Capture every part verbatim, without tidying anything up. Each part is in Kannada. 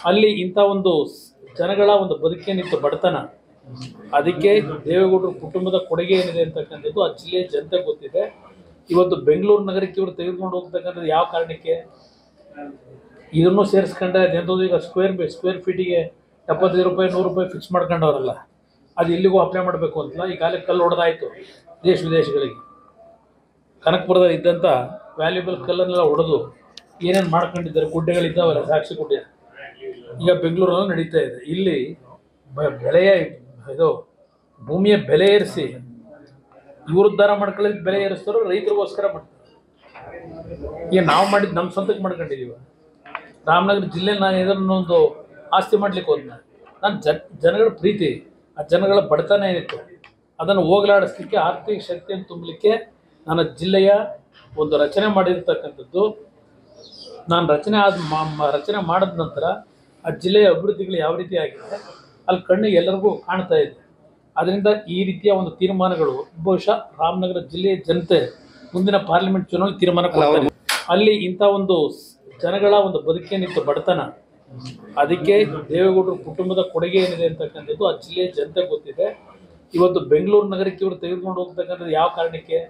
ಅಲ್ಲಿ ಇಂಥ ಒಂದು ಜನಗಳ ಒಂದು ಬದುಕೇನಿತ್ತು ಬಡತನ, ಅದಕ್ಕೆ ದೇವೇಗೌಡರ ಕುಟುಂಬದ ಕೊಡುಗೆ ಏನಿದೆ ಅಂತಕ್ಕಂಥದ್ದು ಆ ಜಿಲ್ಲೆಯ ಜನತೆ ಗೊತ್ತಿದೆ. ಇವತ್ತು ಬೆಂಗಳೂರು ನಗರಕ್ಕೆ ಇವರು ತೆಗೆದುಕೊಂಡು ಹೋಗ್ತಕ್ಕಂಥದ್ದು ಯಾವ ಕಾರಣಕ್ಕೆ? ಇದನ್ನು ಸೇರಿಸ್ಕೊಂಡ್ರೆ ಅದೆಂಥದ್ದು ಈಗ ಸ್ಕ್ವೇರ್ ಸ್ಕ್ವೇರ್ ಫೀಟಿಗೆ ಎಪ್ಪತ್ತೈದು ರೂಪಾಯಿ ನೂರು ರೂಪಾಯಿ ಫಿಕ್ಸ್ ಮಾಡ್ಕೊಂಡವ್ರಲ್ಲ, ಅದು ಇಲ್ಲಿಗೂ ಅಪ್ಲೈ ಮಾಡಬೇಕು ಅಂತಲ್ಲ. ಈಗಾಗಲೇ ಕಲ್ಲು ಹೊಡೆದಾಯಿತು ದೇಶ ವಿದೇಶಗಳಿಗೆ. ಕನಕಪುರದಲ್ಲಿ ಇದ್ದಂಥ ವ್ಯಾಲ್ಯೂಬಲ್ ಕಲ್ಲನ್ನೆಲ್ಲ ಹೊಡೆದು ಏನೇನು ಮಾಡ್ಕೊಂಡಿದ್ದಾರೆ, ಗುಡ್ಡೆಗಳಿದ್ದಾವಲ್ಲ ಸಾಕ್ಷಿ ಗುಡ್ಡೆ, ಈಗ ಬೆಂಗಳೂರಲ್ಲಿ ನಡೀತಾ ಇದೆ. ಇಲ್ಲಿ ಬೆಳೆಯ ಇದು ಭೂಮಿಯ ಬೆಲೆ ಏರಿಸಿ ಇವರು ಉದ್ಧಾರ ಮಾಡ್ಕೊಳ್ಳೋದಕ್ಕೆ ಬೆಲೆ ಏರಿಸ್ತಾರೋ ರೈತರಿಗೋಸ್ಕರ ಮಾಡ್ತಾರೆ. ಈಗ ನಾವು ಮಾಡಿದ್ದು ನಮ್ಮ ಸ್ವಂತಕ್ಕೆ ಮಾಡ್ಕೊಂಡಿದ್ದೀವಿ. ರಾಮನಗರ ಜಿಲ್ಲೆ ನಾನು ಇದನ್ನೊಂದು ಆಸ್ತಿ ಮಾಡ್ಲಿಕ್ಕೆ ಹೋದ್ನ, ನಾನು ಜನ ಜನಗಳ ಪ್ರೀತಿ, ಆ ಜನಗಳ ಬಡತನ ಏನಿತ್ತು ಅದನ್ನು ಹೋಗಲಾಡಿಸ್ಲಿಕ್ಕೆ, ಆರ್ಥಿಕ ಶಕ್ತಿಯನ್ನು ತುಂಬಲಿಕ್ಕೆ ನನ್ನ ಜಿಲ್ಲೆಯ ಒಂದು ರಚನೆ ಮಾಡಿರ್ತಕ್ಕಂಥದ್ದು. ನಾನು ರಚನೆ ಆದ ರಚನೆ ಮಾಡಿದ ನಂತರ ಆ ಜಿಲ್ಲೆಯ ಅಭಿವೃದ್ಧಿಗಳು ಯಾವ ರೀತಿ ಆಗಿದೆ ಅಲ್ಲಿ ಕಣ್ಣಿಗೆ ಎಲ್ಲರಿಗೂ ಕಾಣ್ತಾ ಇದೆ. ಅದರಿಂದ ಈ ರೀತಿಯ ಒಂದು ತೀರ್ಮಾನಗಳು ಬಹುಶಃ ರಾಮನಗರ ಜಿಲ್ಲೆಯ ಜನತೆ ಮುಂದಿನ ಪಾರ್ಲಿಮೆಂಟ್ ಚುನಾವಣೆ ತೀರ್ಮಾನ ಕೊಡ್ತಾರೆ. ಅಲ್ಲಿ ಇಂಥ ಒಂದು ಜನಗಳ ಒಂದು ಬದುಕೇನಿತ್ತು ಬಡತನ, ಅದಕ್ಕೆ ದೇವೇಗೌಡರ ಕುಟುಂಬದ ಕೊಡುಗೆ ಏನಿದೆ ಅಂತಕ್ಕಂಥದ್ದು ಆ ಜಿಲ್ಲೆಯ ಜನತೆ ಗೊತ್ತಿದೆ. ಇವತ್ತು ಬೆಂಗಳೂರು ನಗರಕ್ಕೆ ಇವರು ತೆಗೆದುಕೊಂಡು ಹೋಗ್ತಕ್ಕಂಥದ್ದು ಯಾವ ಕಾರಣಕ್ಕೆ?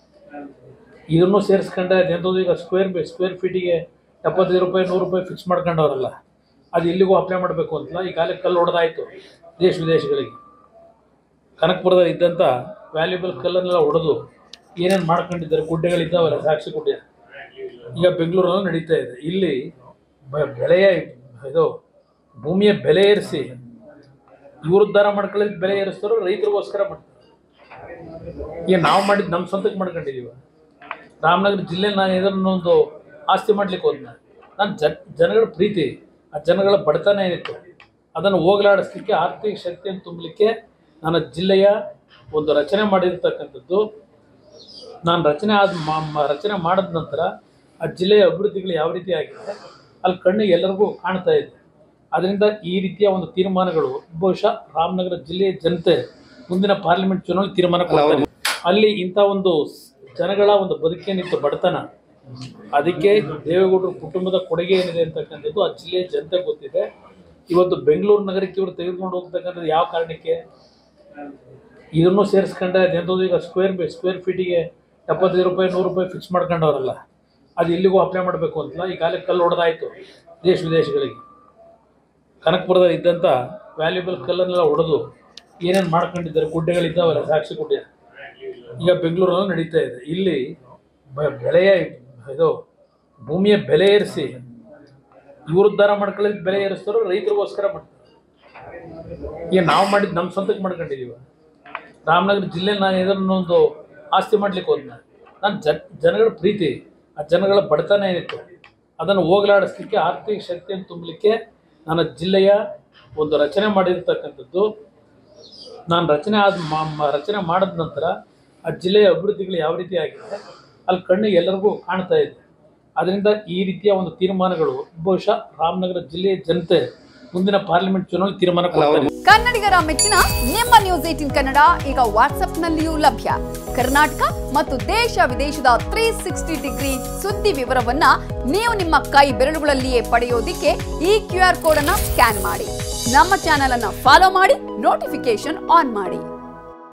ಇದನ್ನು ಸೇರಿಸ್ಕೊಂಡ್ರೆ ಅದೆಂಥದ್ದು ಈಗ ಸ್ಕ್ವೇರ್ ಸ್ಕ್ವೇರ್ ಫೀಟಿಗೆ ಎಪ್ಪತ್ತೈದು ರೂಪಾಯಿ ನೂರು ರೂಪಾಯಿ ಫಿಕ್ಸ್ ಮಾಡ್ಕೊಂಡವ್ರಲ್ಲ, ಅದು ಇಲ್ಲಿಗೂ ಅಪ್ಲೈ ಮಾಡಬೇಕು ಅಂತಲ್ಲ. ಈಗಾಗಲೇ ಕಲ್ಲು ಹೊಡೆದಾಯಿತು ದೇಶ ವಿದೇಶಗಳಿಗೆ. ಕನಕಪುರದಲ್ಲಿ ಇದ್ದಂಥ ವ್ಯಾಲ್ಯೂಬಲ್ ಕಲ್ಲನ್ನೆಲ್ಲ ಹೊಡೆದು ಏನೇನು ಮಾಡ್ಕೊಂಡಿದ್ದಾರೆ, ಗುಡ್ಡೆಗಳಿದ್ದಾವಲ್ಲ ಸಾಕ್ಷಿ ಗುಡ್ಡೆ, ಈಗ ಬೆಂಗಳೂರಲ್ಲಿ ನಡೀತಾ ಇದೆ. ಇಲ್ಲಿ ಬೆಳೆಯ ಇದು ಭೂಮಿಯ ಬೆಲೆ ಏರಿಸಿ ಇವರು ಉದ್ಧಾರ ಮಾಡ್ಕೊಳ್ಳೋದಕ್ಕೆ ಬೆಲೆ ಏರಿಸ್ತಾರೋ ರೈತರಿಗೋಸ್ಕರ ಮಾಡ್ತಾರೆ. ಈಗ ನಾವು ಮಾಡಿದ್ದು ನಮ್ಮ ಸ್ವಂತಕ್ಕೆ ಮಾಡ್ಕೊಂಡಿದ್ದೀವಿ. ರಾಮನಗರ ಜಿಲ್ಲೆ ನಾನು ಇದನ್ನೊಂದು ಆಸ್ತಿ ಮಾಡ್ಲಿಕ್ಕೆ ಹೋದ್ನ, ನಾನು ಜನ ಜನಗಳ ಪ್ರೀತಿ, ಆ ಜನಗಳ ಬಡತನ ಏನಿತ್ತು ಅದನ್ನು ಹೋಗಲಾಡಿಸ್ಲಿಕ್ಕೆ, ಆರ್ಥಿಕ ಶಕ್ತಿಯನ್ನು ತುಂಬಲಿಕ್ಕೆ ನನ್ನ ಜಿಲ್ಲೆಯ ಒಂದು ರಚನೆ ಮಾಡಿರ್ತಕ್ಕಂಥದ್ದು. ನಾನು ರಚನೆ ಆದ ರಚನೆ ಮಾಡಿದ ನಂತರ ಆ ಜಿಲ್ಲೆಯ ಅಭಿವೃದ್ಧಿಗಳು ಯಾವ ರೀತಿ ಆಗಿದೆ ಅಲ್ಲಿ ಕಣ್ಣಿಗೆ ಎಲ್ಲರಿಗೂ ಕಾಣ್ತಾ ಇದೆ. ಅದರಿಂದ ಈ ರೀತಿಯ ಒಂದು ತೀರ್ಮಾನಗಳು ಬಹುಶಃ ರಾಮನಗರ ಜಿಲ್ಲೆಯ ಜನತೆ ಮುಂದಿನ ಪಾರ್ಲಿಮೆಂಟ್ ಚುನಾವಣೆ ತೀರ್ಮಾನ ಕೊಡ್ತಾರೆ. ಅಲ್ಲಿ ಇಂಥ ಒಂದು ಜನಗಳ ಒಂದು ಬದುಕೇನಿತ್ತು ಬಡತನ, ಅದಕ್ಕೆ ದೇವೇಗೌಡರ ಕುಟುಂಬದ ಕೊಡುಗೆ ಏನಿದೆ ಅಂತಕ್ಕಂಥದ್ದು ಆ ಜಿಲ್ಲೆಯ ಜನತೆ ಗೊತ್ತಿದೆ. ಇವತ್ತು ಬೆಂಗಳೂರು ನಗರಕ್ಕೆ ಇವರು ತೆಗೆದುಕೊಂಡು ಹೋಗ್ತಕ್ಕಂಥದ್ದು ಯಾವ ಕಾರಣಕ್ಕೆ? ಇದನ್ನು ಸೇರಿಸ್ಕೊಂಡ್ರೆ ಅದೆಂಥದ್ದು ಈಗ ಸ್ಕ್ವೇರ್ ಸ್ಕ್ವೇರ್ ಫೀಟಿಗೆ ಎಪ್ಪತ್ತೈದು ರೂಪಾಯಿ ನೂರು ರೂಪಾಯಿ ಫಿಕ್ಸ್ ಮಾಡ್ಕೊಂಡವ್ರಲ್ಲ, ಅದು ಇಲ್ಲಿಗೂ ಅಪ್ಲೈ ಮಾಡಬೇಕು ಅಂತಲ್ಲ. ಈಗಾಗಲೇ ಕಲ್ಲು ಹೊಡೆದಾಯಿತು ದೇಶ ವಿದೇಶಗಳಿಗೆ. ಕನಕಪುರದಲ್ಲಿ ಇದ್ದಂಥ ವ್ಯಾಲ್ಯೂಬಲ್ ಕಲ್ಲನ್ನೆಲ್ಲ ಹೊಡೆದು ಏನೇನು ಮಾಡ್ಕೊಂಡಿದ್ದಾರೆ, ಗುಡ್ಡೆಗಳಿದ್ದಾವಲ್ಲ ಸಾಕ್ಷಿ ಗುಡ್ಡೆ, ಈಗ ಬೆಂಗಳೂರಲ್ಲಿ ನಡೀತಾ ಇದೆ. ಇಲ್ಲಿ ಬೆಳೆಯ ಇದು ಭೂಮಿಯ ಬೆಲೆ ಏರಿಸಿ ಇವರು ಉದ್ಧಾರ ಮಾಡ್ಕೊಳ್ಳೋದಕ್ಕೆ ಬೆಲೆ ಏರಿಸ್ತಾರೋ ರೈತರಿಗೋಸ್ಕರ ಮಾಡ್ತಾರೆ. ಈಗ ನಾವು ಮಾಡಿದ್ದು ನಮ್ಮ ಸ್ವಂತಕ್ಕೆ ಮಾಡ್ಕೊಂಡಿದ್ದೀವಿ. ರಾಮನಗರ ಜಿಲ್ಲೆ ನಾನು ಇದನ್ನೊಂದು ಆಸ್ತಿ ಮಾಡ್ಲಿಕ್ಕೆ ಹೋದ್ನ, ನಾನು ಜನ ಜನಗಳ ಪ್ರೀತಿ, ಆ ಜನಗಳ ಬಡತನ ಏನಿತ್ತು ಅದನ್ನು ಹೋಗಲಾಡಿಸ್ಲಿಕ್ಕೆ, ಆರ್ಥಿಕ ಶಕ್ತಿಯನ್ನು ತುಂಬಲಿಕ್ಕೆ ನನ್ನ ಜಿಲ್ಲೆಯ ಒಂದು ರಚನೆ ಮಾಡಿರ್ತಕ್ಕಂಥದ್ದು. ನಾನು ರಚನೆ ಆದ ರಚನೆ ಮಾಡಿದ ನಂತರ ಆ ಜಿಲ್ಲೆಯ ಅಭಿವೃದ್ಧಿಗಳು ಯಾವ ರೀತಿ ಆಗಿದೆ ಅಲ್ಲಿ ಕಣ್ಣಿಗೆ ಎಲ್ಲರಿಗೂ ಕಾಣ್ತಾ ಇದೆ. ಅದರಿಂದ ಈ ರೀತಿಯ ಒಂದು ತೀರ್ಮಾನಗಳು ಬಹುಶಃ ರಾಮನಗರ ಜಿಲ್ಲೆಯ ಜನತೆ ಮುಂದಿನ ಪಾರ್ಲಿಮೆಂಟ್ ಚುನಾವಣೆ ತೀರ್ಮಾನ ಕೊಡ್ತಾರೆ. ಕನ್ನಡಿಗರ ಮೆಚ್ಚಿನ ನಿಮ್ಮ ನ್ಯೂಸ್ ಏಟೀನ್ ಕನ್ನಡ ಈಗ ವಾಟ್ಸ್ಆಪ್ನಲ್ಲಿಯೂ ಲಭ್ಯ. ಕರ್ನಾಟಕ ಮತ್ತು ದೇಶ ವಿದೇಶದ ತ್ರೀ ಸಿಕ್ಸ್ಟಿ ಡಿಗ್ರಿ ಸುದ್ದಿ ವಿವರವನ್ನ ನೀವು ನಿಮ್ಮ ಕೈ ಬೆರಳುಗಳಲ್ಲಿಯೇ ಪಡೆಯೋದಿಕ್ಕೆ ಈ ಕ್ಯೂ ಆರ್ ಕೋಡ್ ಅನ್ನ ಸ್ಕ್ಯಾನ್ ಮಾಡಿ, ನಮ್ಮ ಚಾನೆಲ್ ಅನ್ನ ಫಾಲೋ ಮಾಡಿ, ನೋಟಿಫಿಕೇಶನ್ ಆನ್ ಮಾಡಿ.